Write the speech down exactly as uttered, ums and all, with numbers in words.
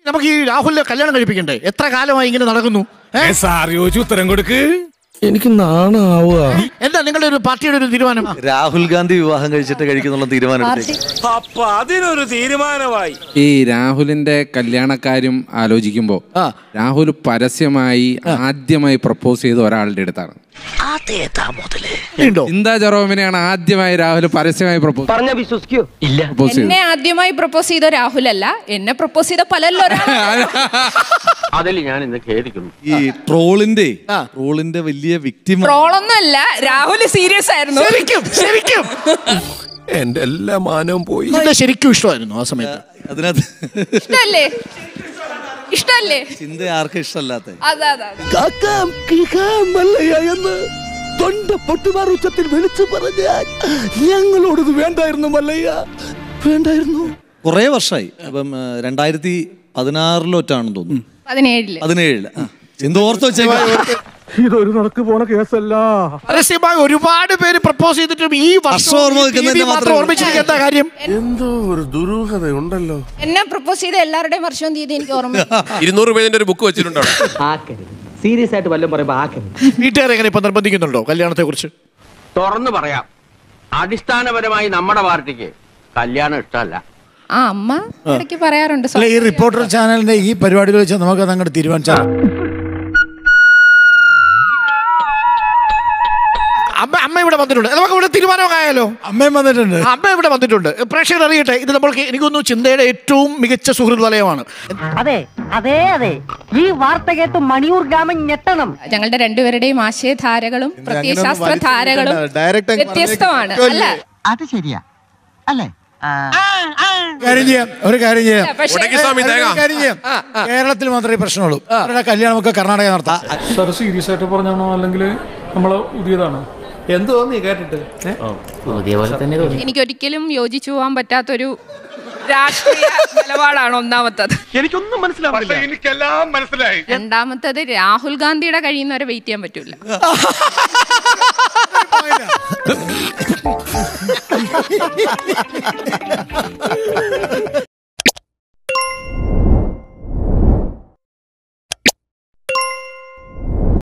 നമുക്ക് ഈ രാഹുലിനെ കല്യാണം കഴിപ്പിക്കണ്ടേ? എത്ര കാലമായി ഇങ്ങനെ നടക്കുന്നു? ഉത്തരം കൊടുക്ക്. എനിക്ക് നാണാവുക. എന്താ നിങ്ങളുടെ ഒരു പാർട്ടിയുടെ ഒരു തീരുമാനം? രാഹുൽ ഗാന്ധി വിവാഹം കഴിച്ചിട്ട് കഴിക്കുന്നുള്ള തീരുമാനം. അപ്പൊ അതിനൊരു തീരുമാനമായി. ഈ രാഹുലിന്റെ കല്യാണക്കാര്യം ആലോചിക്കുമ്പോ രാഹുൽ പരസ്യമായി ആദ്യമായി പ്രപ്പോസ് ചെയ്ത ഒരാളുടെ അടുത്താണ്. ചിന്താ ജെറോമിനെയാണ് ആദ്യമായി രാഹുൽ പരസ്യമായി പ്രപ്പോസ് പറഞ്ഞ വിശ്വസിക്കോ? ഇല്ല. എന്നെ ആദ്യമായി പ്രപ്പോസ് ചെയ്ത രാഹുൽ അല്ല, എന്നെ പ്രപ്പോസ് ചെയ്ത പലല്ലോ. അതിൽ ഞാൻ ഇന്ന് ഖേദിക്കുന്നു. ഈ ട്രോളിന്റെ ട്രോളിന്റെ വലിയ വിക്ടിം ട്രോളൊന്നും അല്ല, രാഹുൽ സീരിയസ് ആയിരുന്നു. ശരിക്കും ശരിക്കും എന്റെ എല്ലാ മാനവും പോയി. ശരിക്കും ഇഷ്ടമായിരുന്നു ആ സമയത്ത്. അതിനകത്ത് ഇഷ്ടല്ലേ? ഇഷ്ടല്ലേ? ചിന്ത ആർക്കും ഇഷ്ടമല്ലാത്ത അതെ അതെ എന്ന് തൊണ്ട പൊട്ടുമാർ ഉച്ചത്തിൽ വിളിച്ചു പറഞ്ഞാൽ ഞങ്ങളോടത് വേണ്ടായിരുന്നു മല്ലയ്യ, വേണ്ടായിരുന്നു. കുറെ വർഷമായി. അപ്പം രണ്ടായിരത്തി പതിനാറിലോട്ടാണെന്ന് തോന്നുന്നു. പതിനേഴില് പതിനേഴില് ചിന്ത ഓർത്ത് വെച്ചേക്കാം. ഇതൊരു നടക്ക് പോണ കേസല്ല. പരസ്യമായി ഒരുപാട് പേര് പ്രപ്പോസ് ചെയ്തിട്ടും ഈ വർഷം ഓർമ്മിച്ചിരിക്കുന്ന കാര്യം എന്തോ ഒരു ദുരൂഹത ഉണ്ടല്ലോ. എന്നെ പ്രപ്പോസ് ചെയ്ത എല്ലാവരുടെയും വർഷവും തീയതി എനിക്ക് ഓർമ്മ. ഇരുന്നൂറ് പേജിന്റെ ഒരു ബുക്ക് വെച്ചിട്ടുണ്ടോ? സീരിയസ് ആയിട്ട് വല്ലതും പറയുമ്പോ ആക്കരുത്. വീട്ടുകാരെ എങ്ങനെ ഇപ്പൊ നിർബന്ധിക്കുന്നുണ്ടോ കല്യാണത്തെ കുറിച്ച്? തുറന്നു പറയാം, അടിസ്ഥാനപരമായി നമ്മുടെ പാർട്ടിക്ക് കല്യാണം ഇഷ്ടമല്ല. ആ അമ്മ ഇടയ്ക്ക് പറയാറുണ്ട്. ഈ റിപ്പോർട്ടർ ചാനലിന്റെ ഈ പരിപാടികൾ വെച്ച് നമുക്ക് അങ്ങോട്ട് തീരുമാനിച്ചാൽ അമ്മ അമ്മ ഇവിടെ വന്നിട്ടുണ്ട്. നമുക്ക് ഇവിടെ തീരുമാനമായാലോ? അമ്മയും വന്നിട്ടുണ്ട്. അമ്മ ഇവിടെ വന്നിട്ടുണ്ട്. പ്രേക്ഷകർ അറിയട്ടെ, ഇത് നമ്മൾക്ക് എനിക്കൊന്നു ചിന്തയുടെ ഏറ്റവും മികച്ച സുഹൃത് വലയമാണ്. അതെ അതെ അതെ ഈ വാർത്ത കേട്ട് മണിയൂർ ഗ്രാമം ഞെട്ടണം. ഞങ്ങളുടെ രണ്ടുപേരുടെയും ആശയധാരകളും പ്രത്യയശാസ്ത്ര ധാരകളും വ്യത്യസ്തമാണ് അല്ല? അത് ശരിയാ അല്ലേ? കാര്യം ചെയ്യാം, ഒരു കാര്യം ചെയ്യാം, പക്ഷേ കാര്യം ചെയ്യാം. കേരളത്തിൽ മാത്രമേ പ്രശ്നമുള്ളൂ. അവരുടെ കല്യാണമൊക്കെ കർണാടക നടത്താം. സാർ സീരിയസ് ആയിട്ട് പറഞ്ഞാണോ അല്ലെങ്കിൽ നമ്മള് പുതിയതാണോ? എന്ത് തോന്നി കേട്ടിട്ട്? എനിക്ക് ഒരിക്കലും യോജിച്ചു പോകാൻ പറ്റാത്തൊരു രാഷ്ട്രീയ നിലപാടാണ് ഒന്നാമത്തത്. എനിക്കൊന്നും മനസ്സിലാവില്ല. എനിക്കെല്ലാം മനസ്സിലായി. രണ്ടാമത്തത് രാഹുൽ ഗാന്ധിയുടെ കഴിയുന്നവരെ വെയിറ്റ് ചെയ്യാൻ പറ്റൂല. Ha ha ha ha!